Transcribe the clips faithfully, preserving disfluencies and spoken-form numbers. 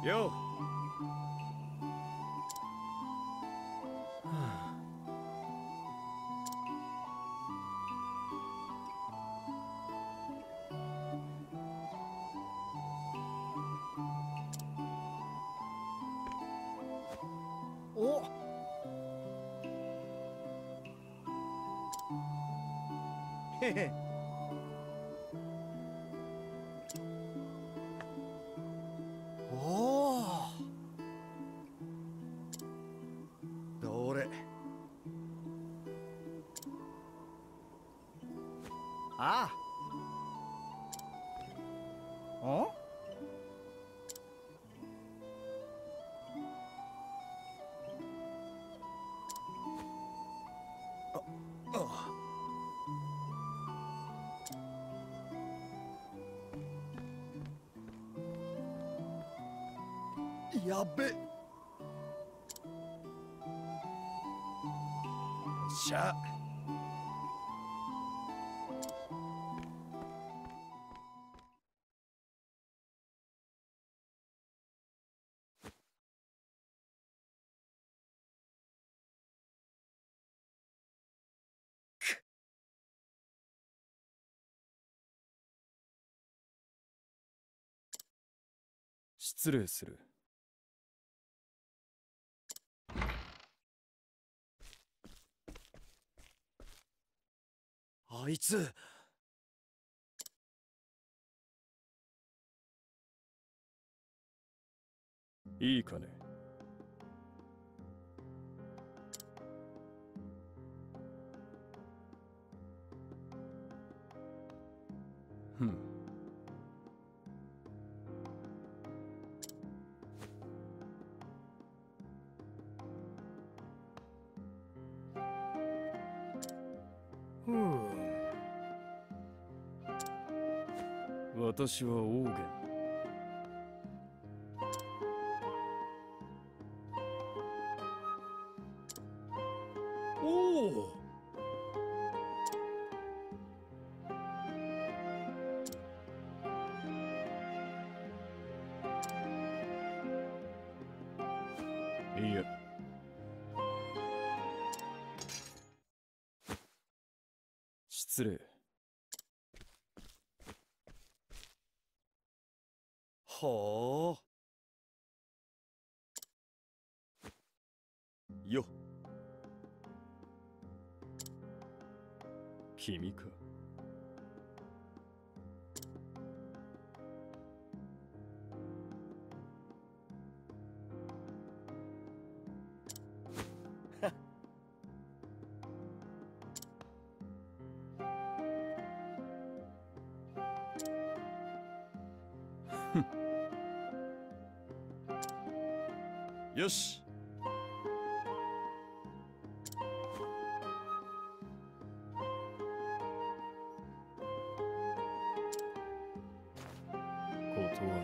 よ。 お。へへ。おお。どれ。ああ。お。やべ。しゃ。 失礼する。 あいつ。 いいかね。ふん。 ふう。 私はオーゲン。 おお。 いや。失礼。 ほう。よ。 君か。 よし。 断る。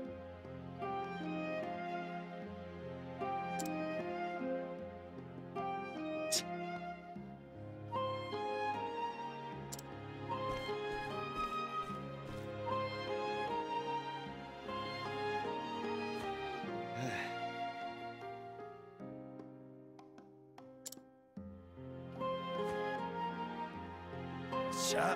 しゃ。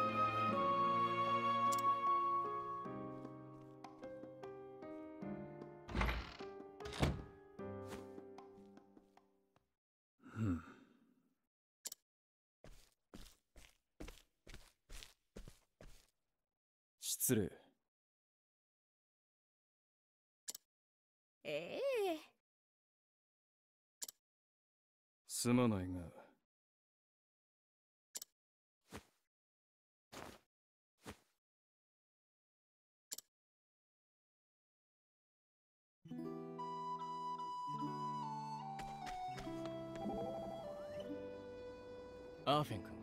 ふん。失礼。 ええ。 すまないが。 アーフェン君。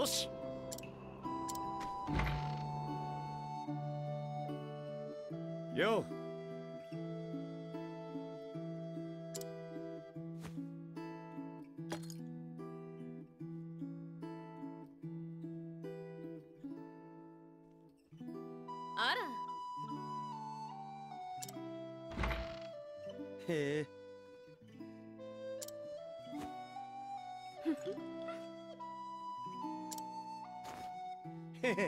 よし。よあら、 へえ。へへ。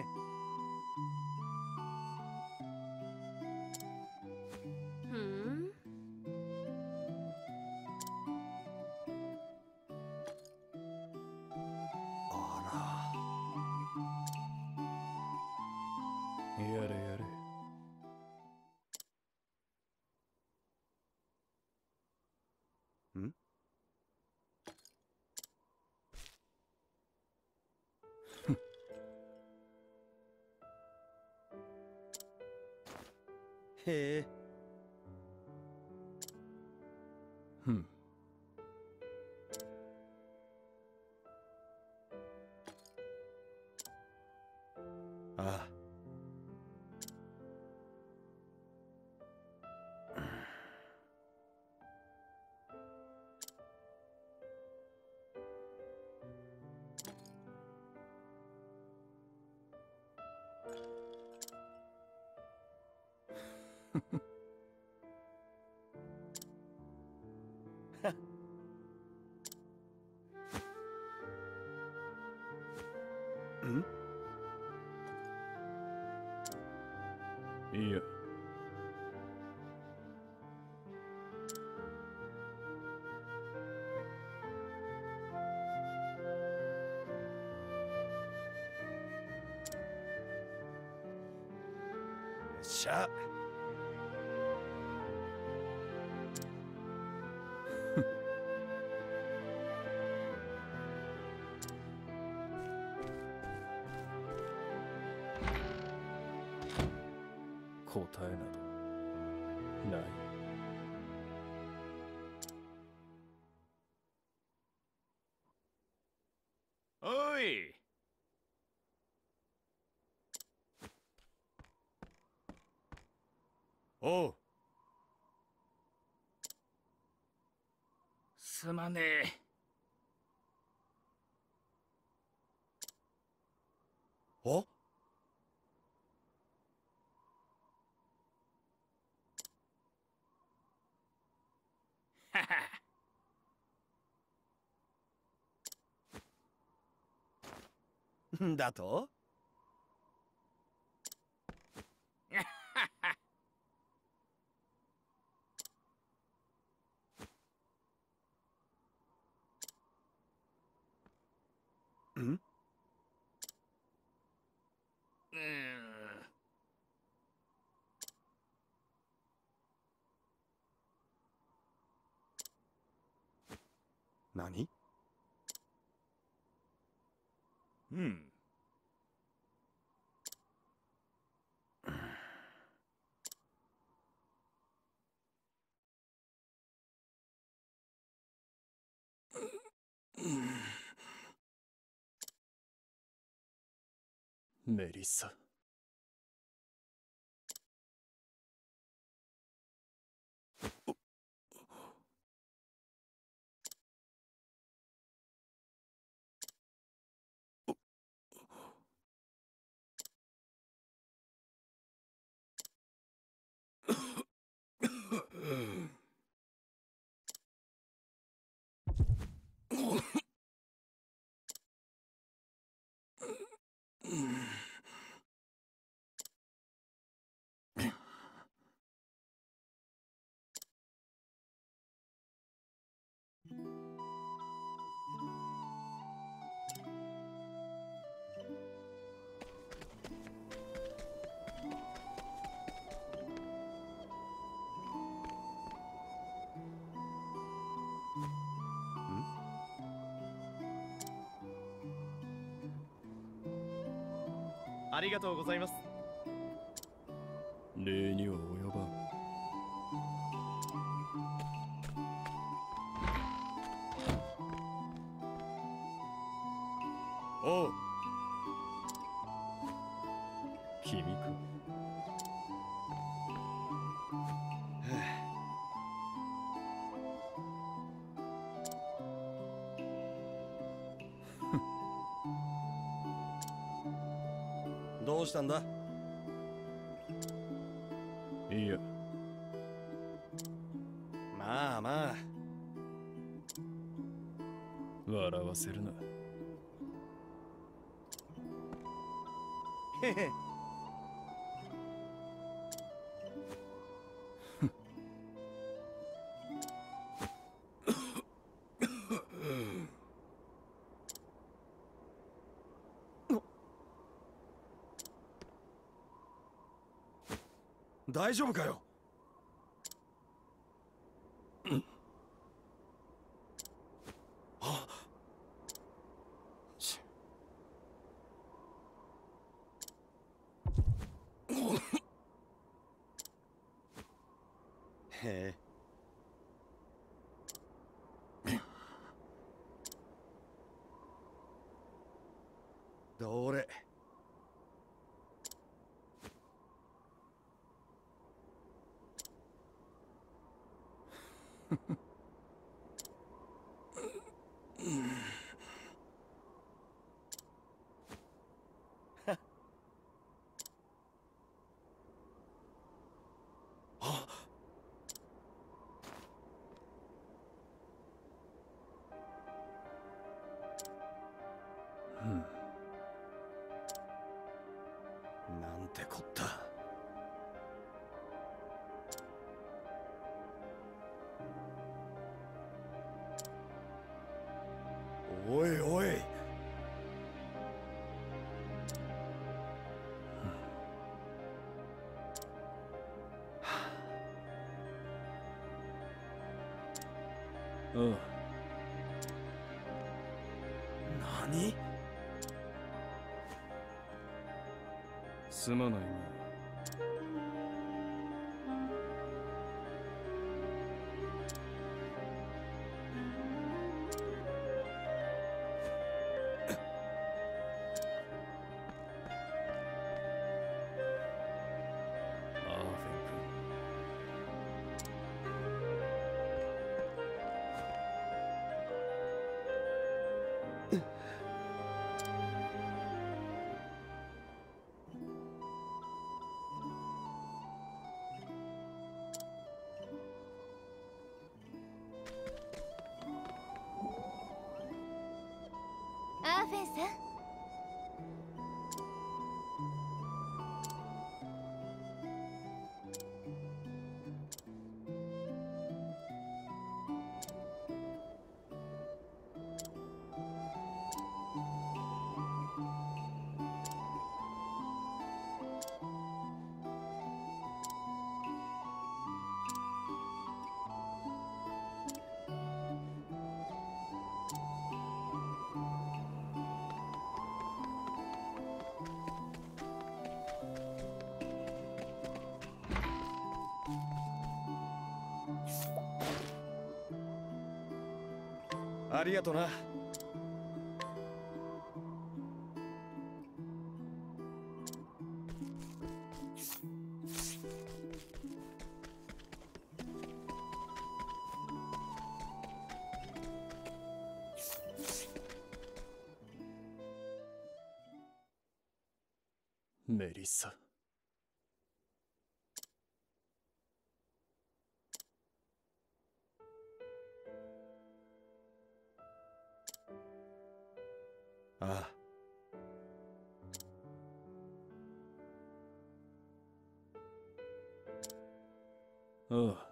ふん。 あやれやれ。 ら。んへえ。 ふん。 ああ。んいや。 よっしゃ。 答えなどない。 おい。おう。 すまねえ。 おはは。 だとんうーん。 何うん。 メリッサ。 ありがとうございます。 礼には及ばん。 おう。 君か。 どうしたんだ？ いや、 まあまあ。 笑わせるな。 へへ。大丈夫かよ。あしへえ。どれ。なんてこった。おいおい。 ああ、 何？ すまないな。アーフェンアーフェンさん。 ありがとな。 メリッサ。 ああ。 ああ。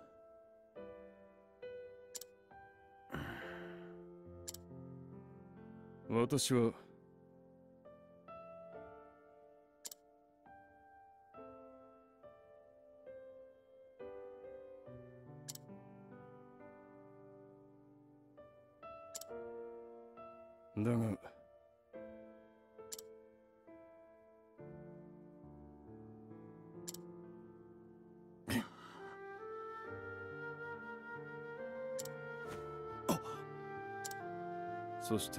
私はだがそして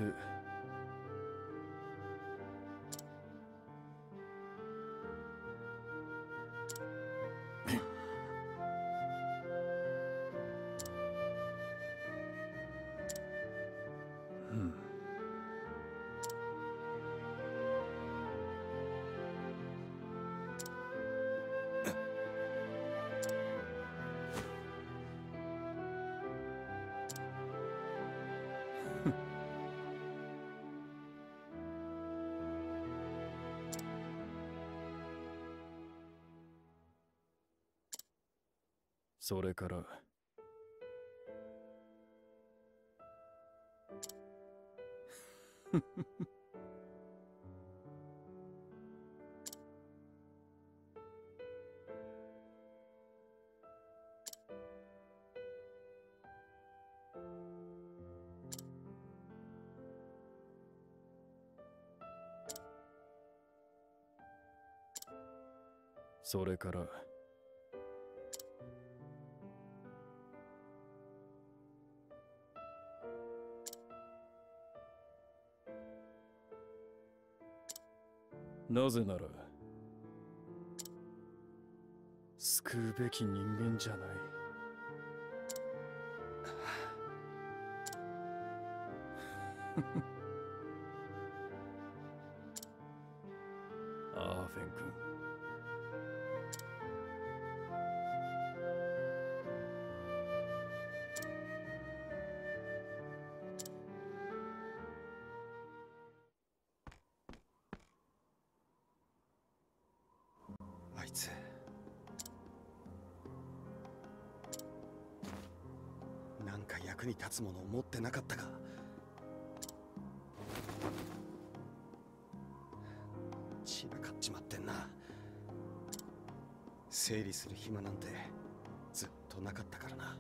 それからそれからなぜなら救うべき人間じゃない。アーフェン君、 あいつなんか役に立つものを持ってなかったか。散らかっちまってんな。整理する暇なんてずっとなかったからな。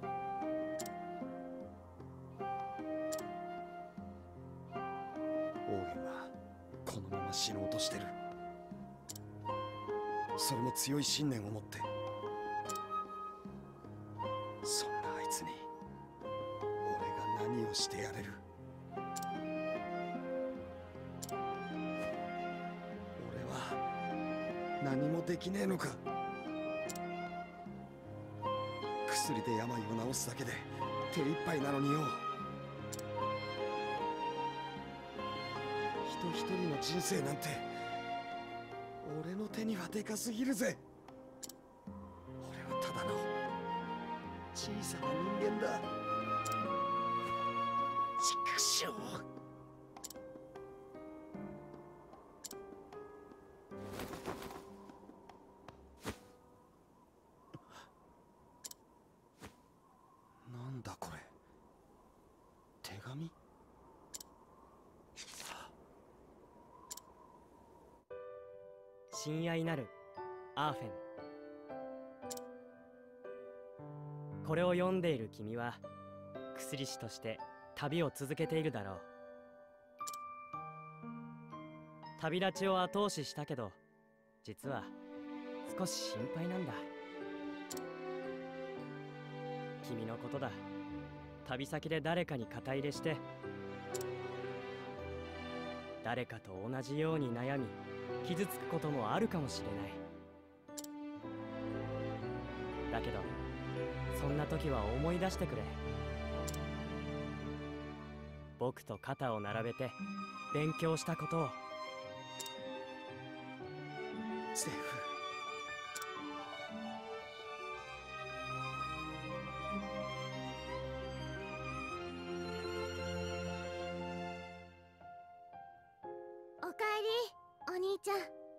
オーゲンはこのまま死のうとしてる。それも強い信念を持って。そんなあいつに俺が何をしてやれる。俺は何もできねえのか。薬で病を治すだけで手一杯なのによ。人一人の人生なんて俺の手にはでかすぎるぜ。俺はただの小さな人間だ。畜生。なんだこれ。手紙？ 親愛なるアーフェン、これを読んでいる君は薬師として旅を続けているだろう。旅立ちを後押ししたけど、実は少し心配なんだ。君のことだ。旅先で誰かに肩入れして誰かと同じように悩み傷つくこともあるかもしれない。だけどそんな時は思い出してくれ。僕と肩を並べて勉強したことを。 セーフ。 おかえりお兄ちゃん。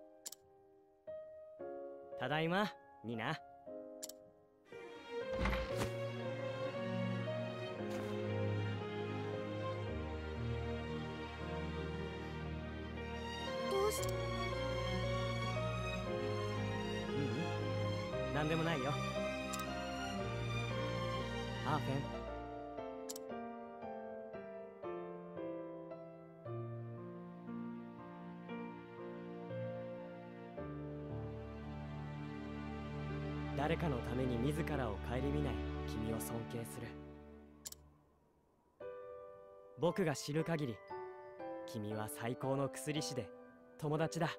ただいまニナ。 どうしううん、なんでもないよアーフェン。誰かのために自らを顧みない君を尊敬する。僕が知る限り君は最高の薬師で友達だ。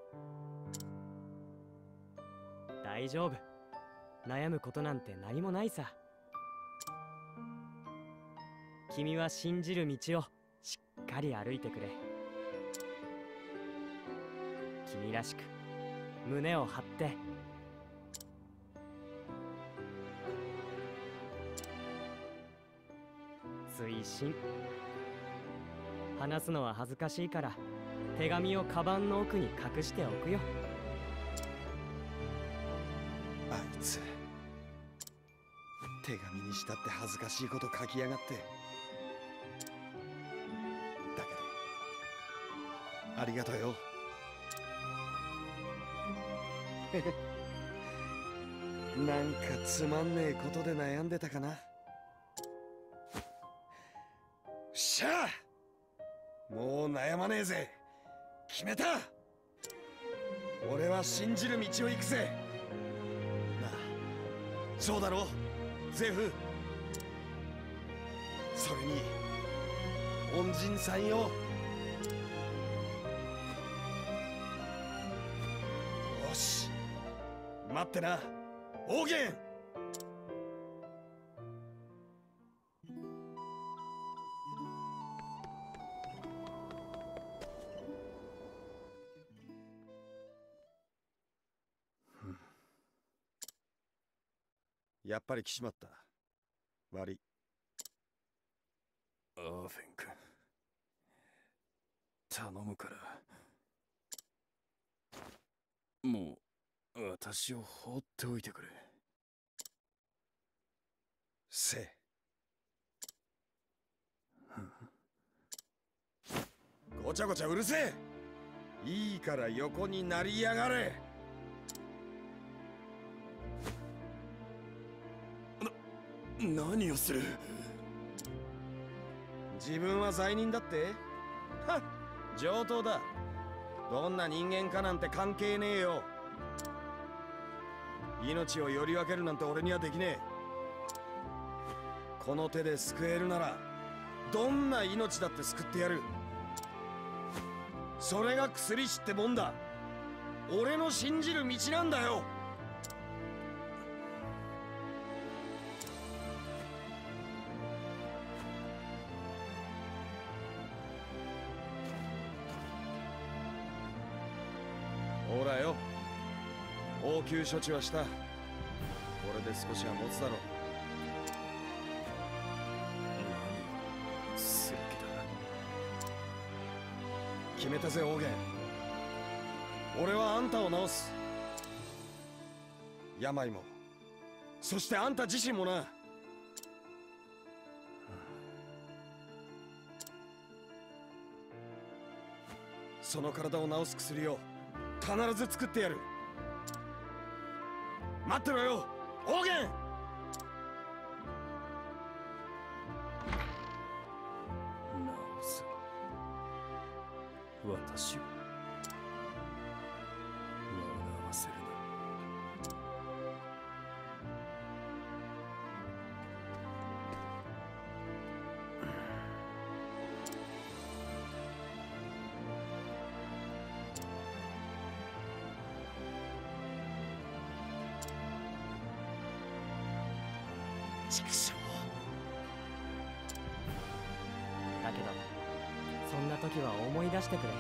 大丈夫、悩むことなんて何もないさ。君は信じる道をしっかり歩いてくれ。君らしく胸を張って推進。話すのは恥ずかしいから手紙をカバンの奥に隠しておくよ。 あいつ手紙にしたって恥ずかしいこと書きやがって。だけどありがとうよ。なんかつまんねえことで悩んでたかな。しゃあ、もう悩まねえぜ。決めた。俺は信じる道を行くぜ。なあ、そうだろゼフ。それに恩人さんよ。よし、待ってなオーゲン。やっぱり来ちまった。悪い。 アーフェン君、頼むから、もう私を放っておいてくれ。 せごちゃごちゃうるせえ。いいから横になりやがれ。 な、何をする。 自分は罪人だって。はっ、上等だ。どんな人間かなんて関係ねえよ。命をより分けるなんて俺にはできねえ。この手で救えるならどんな命だって救ってやる。それが薬師ってもんだ。俺の信じる道なんだよ。ほらよ、応急処置はした。これで少しは持つだろう。 何する気だ。 決めたぜオーゲン。俺はあんたを治す。病も、そしてあんた自身もな。その体を治す薬を必ず作ってやる。待ってろよオーゲン。 治す私を笑わせるな。 畜生。 だけどそんな時は思い出してくれ。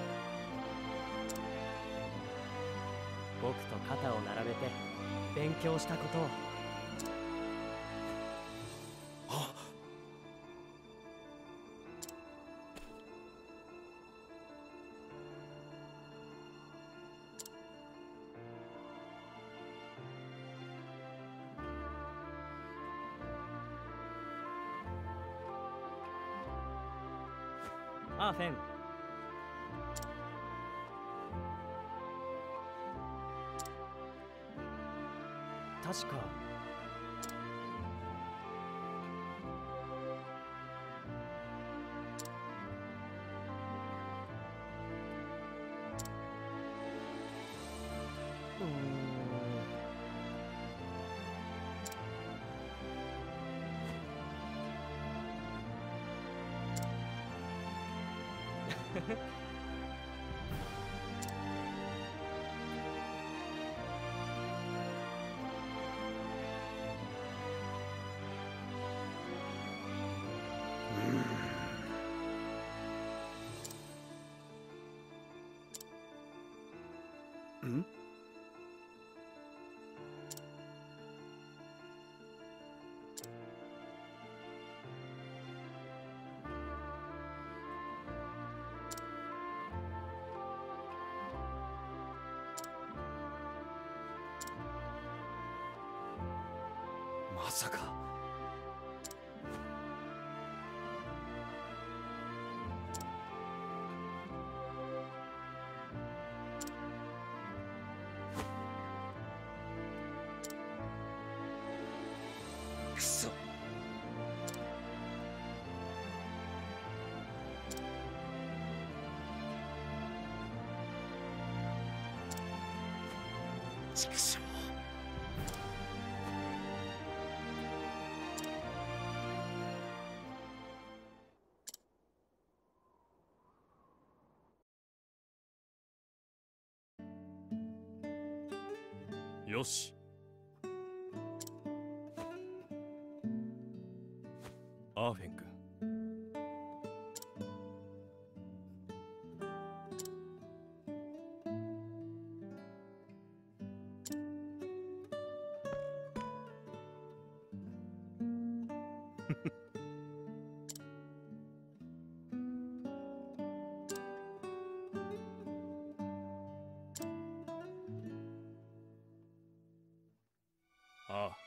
僕と肩を並べて勉強したことを。アーフェン、確かうーんん？まさか。くそ。畜生。 よし。アーフェン君。ああ。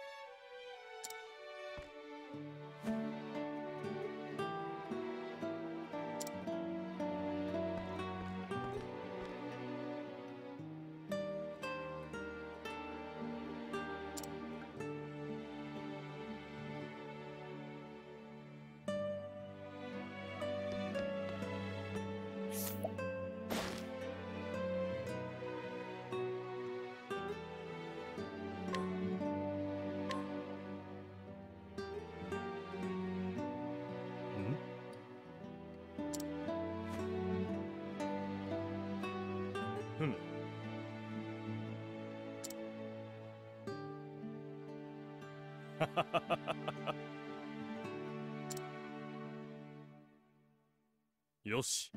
ふむ。よし。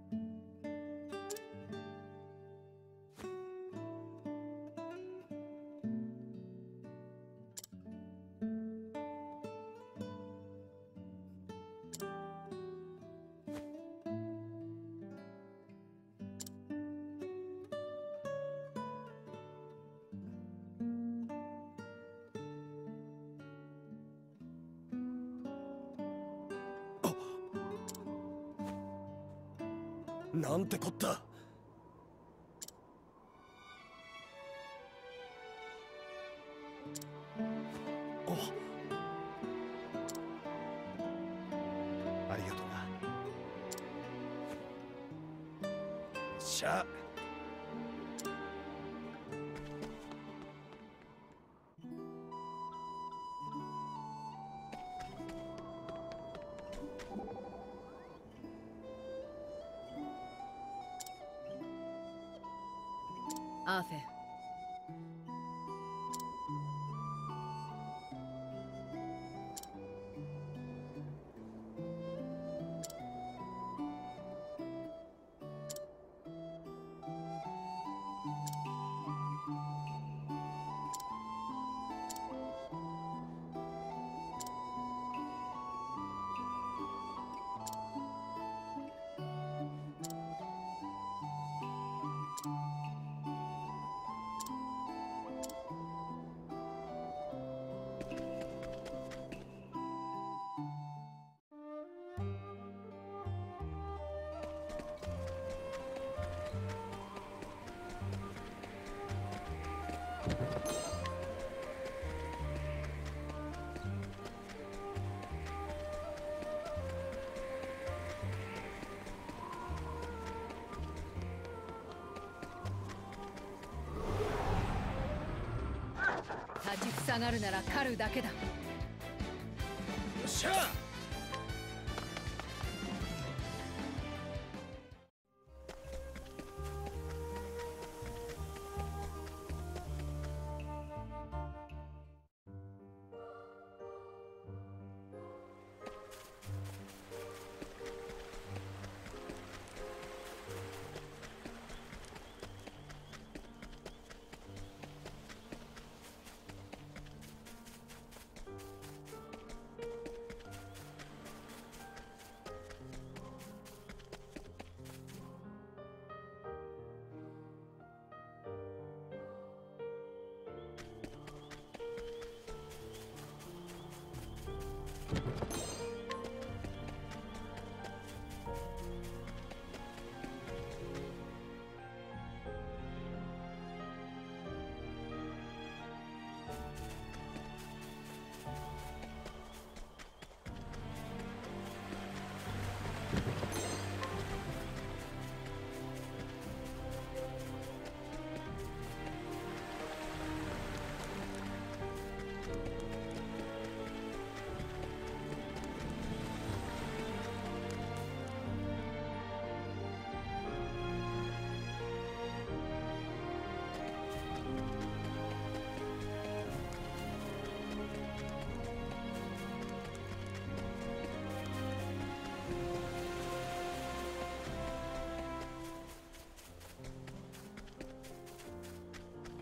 なんてこった。お、ありがとうな。よっしゃ。 アーフェン。立ちふさがるなら狩るだけだ。 よっしゃ。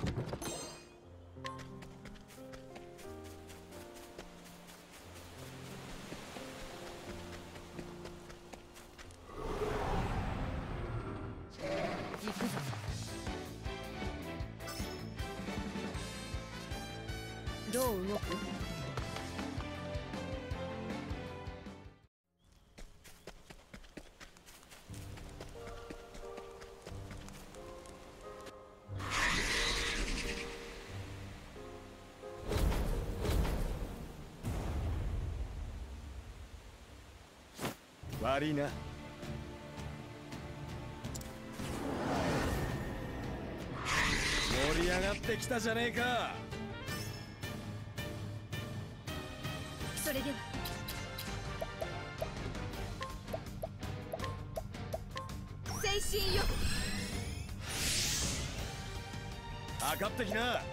行くぞ。どう動く？ 悪いな。盛り上がってきたじゃねえか。 それでは精神よ。 測ってきな。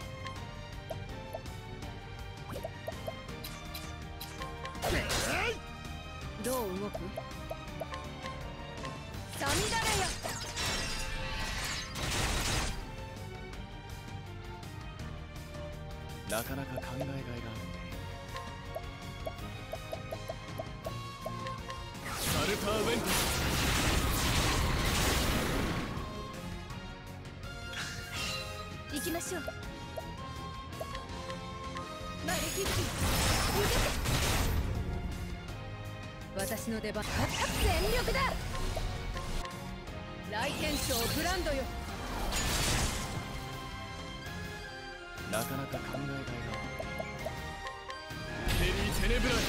どう動く？さみだれよ。 なかなか考えがいがあるね。サルターウェント。 行きましょう。マレキック、私の出番。全力だ。来店長ブランドよ。 なかなか考えがいがある。テリー・テネブライ。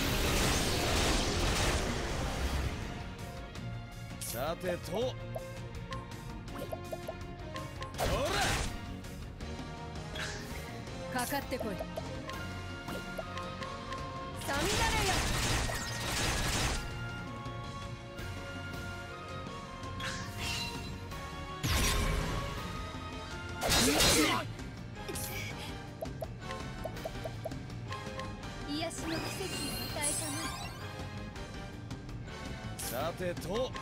さてと、ほかかってこい。さみだれよ。癒しの奇跡を与えら、さてと、ほら。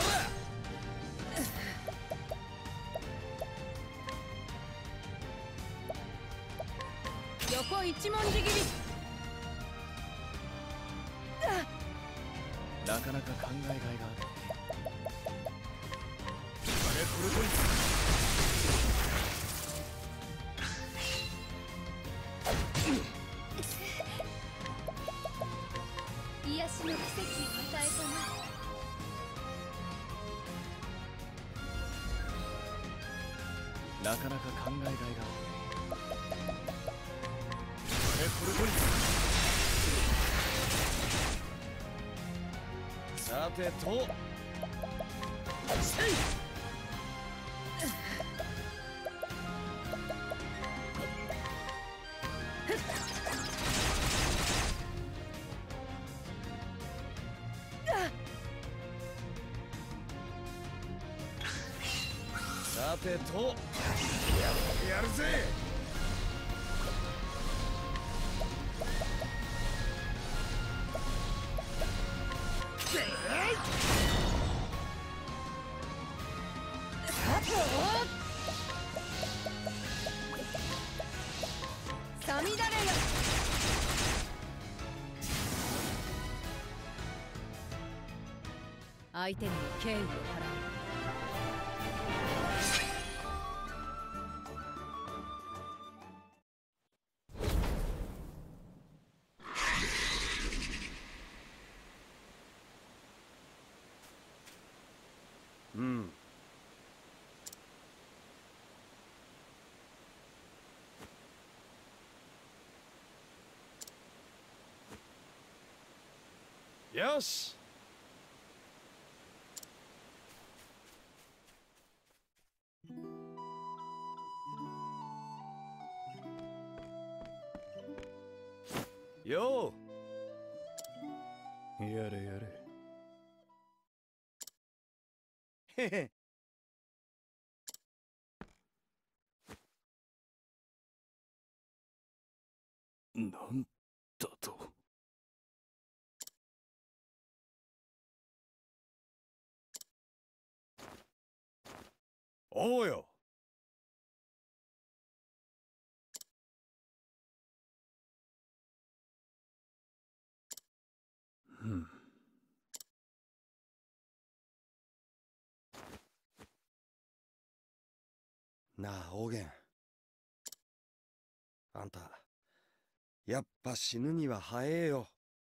横一文字切り。 なかなか考えがいがある。 あれトルトリ癒しの奇跡を与えなかなか考えがいがある。 あれトルトリさてと、せい。さてと、やってやるぜ。 さみだれよ。相手にも敬意を払う。 うん。よし。よやれやれ。 う。へへ。 なんだと。 おうよ。 うんなあオーゲン、あんたやっぱ死ぬには早えよ。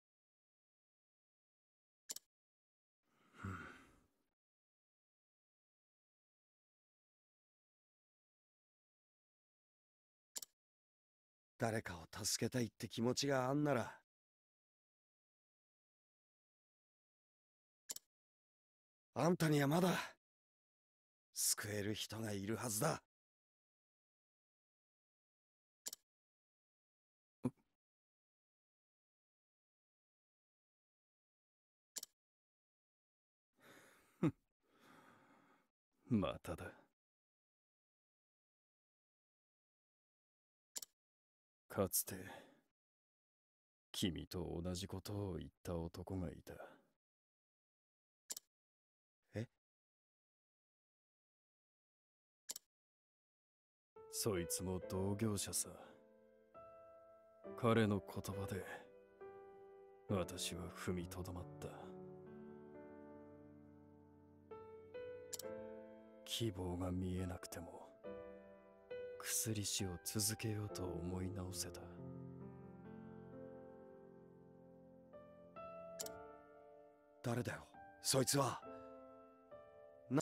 誰かを助けたいって気持ちがあんなら、あんたにはまだ救える人がいるはずだ。 まただ。かつて君と同じことを言った男がいた。 え？ そいつも同業者さ。彼の言葉で私は踏みとどまった。希望が見えなくても薬師を続けようと思い直せた。 誰だよそいつは。な、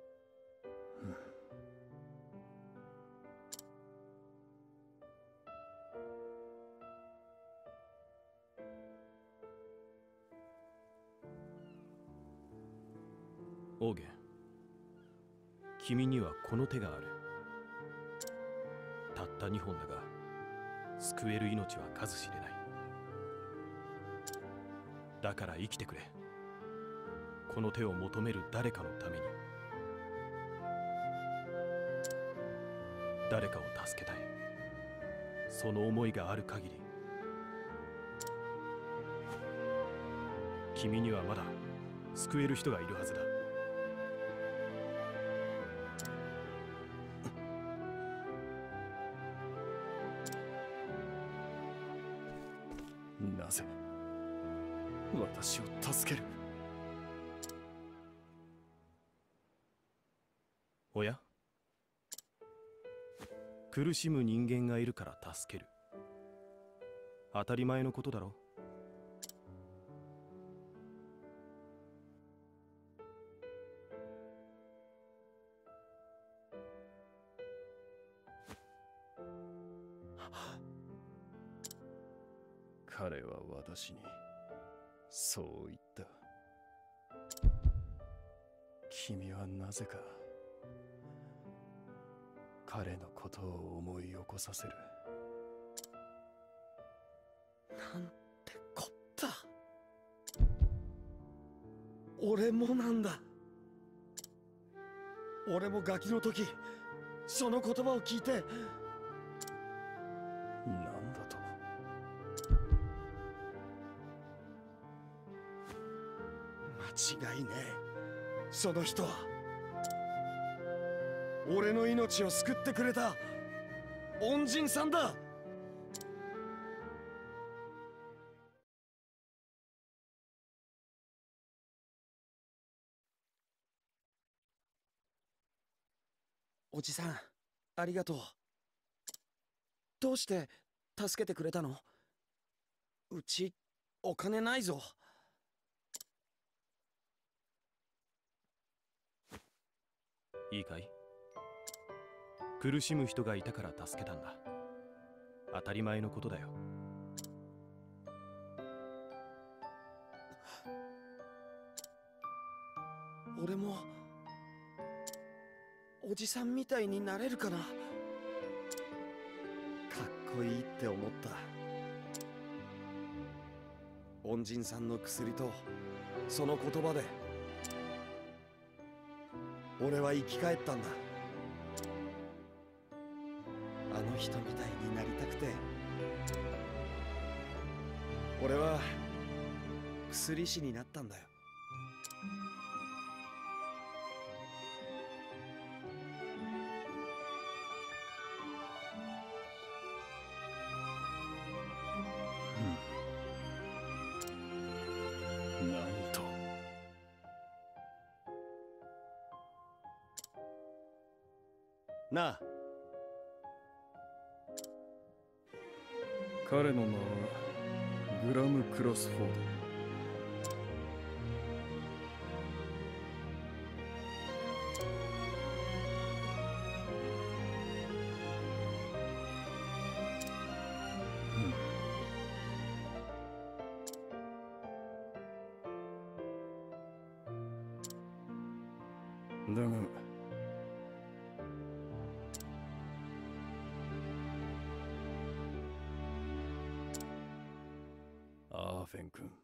オーゲン、君にはこの手がある。たったにほんだが救える命は数知れない。だから生きてくれ。この手を求める誰かのために。誰かを助けたい。その思いがある限り、君にはまだ救える人がいるはずだ。 なぜ私を助ける？ おや？苦しむ人間がいるから助ける。当たり前のことだろ。 彼は私にそう言った。君はなぜか彼のことを思い起こさせる。 なんてこった。俺もなんだ。俺もガキの時その言葉を聞いて。 なんだと？ 間違いねえ。その人は俺の命を救ってくれた恩人さんだ。おじさん、ありがとう。どうして助けてくれたの？うちお金ないぞ。 いいかい？苦しむ人がいたから助けたんだ。当たり前のことだよ。 俺もおじさんみたいになれるかな。かっこいいって思った。恩人さんの薬とその言葉で俺は生き返ったんだ。あの人みたいになりたくて。俺は薬師になったんだよ。 なあ。 彼の名はグラム・クロスフォード。だがアーフェン君、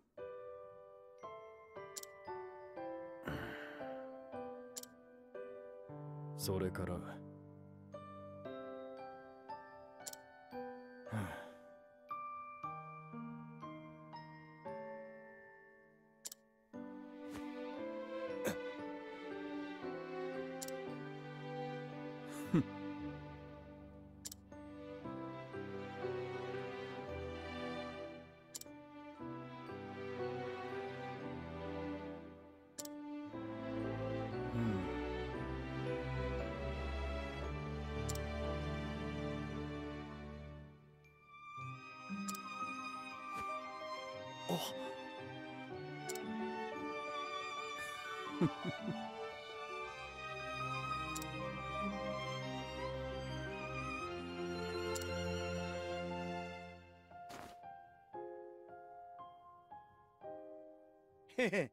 それからはあへへ。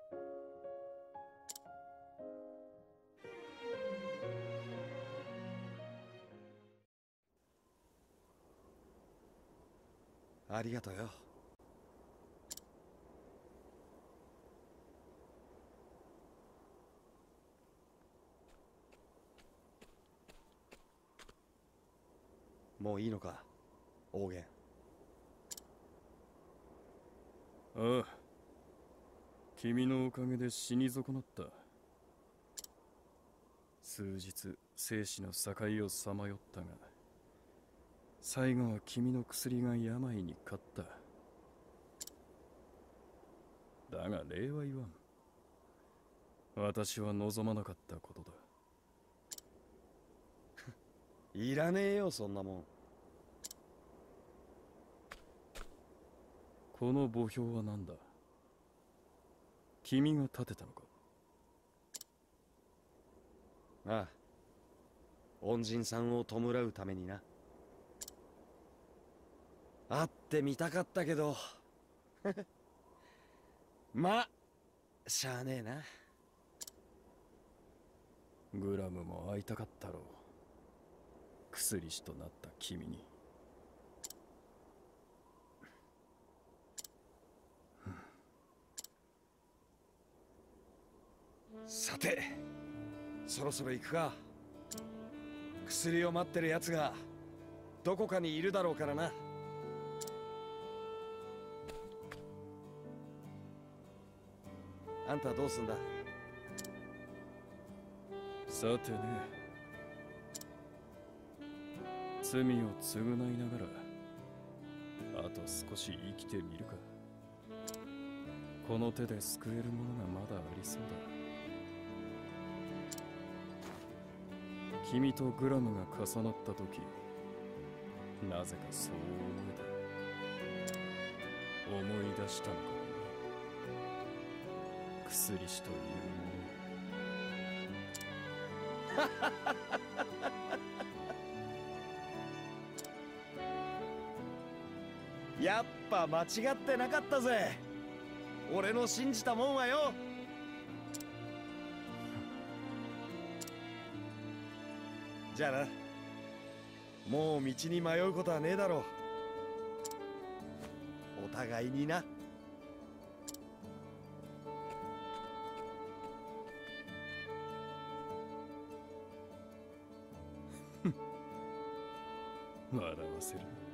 ありがとうよ。もういいのか、オーゲン。 ああ、君のおかげで死に損なった。数日生死の境をさまよったが、最後は君の薬が病に勝った。だが礼は言わん。私は望まなかったことだ。 いらねえよ、そんなもん。 この墓標は何だ？君が建てたのか？ ああ、恩人さんを弔うためにな。会ってみたかったけどまあしゃあねえな。 グラムも会いたかったろう。薬師となった君に。 さて、そろそろ行くか。薬を待ってるやつがどこかにいるだろうからな。あんたどうすんだ？ さてね、罪を償いながらあと少し生きてみるか。この手で救えるものがまだありそうだ。君とグラムが重なった時、なぜかそう思えた。思い出したのかな、薬師というもの。やっぱ間違ってなかったぜ、俺の信じたもんはよ。じゃあな、もう道に迷うことはねえだろう。お互いにな。 笑わせる。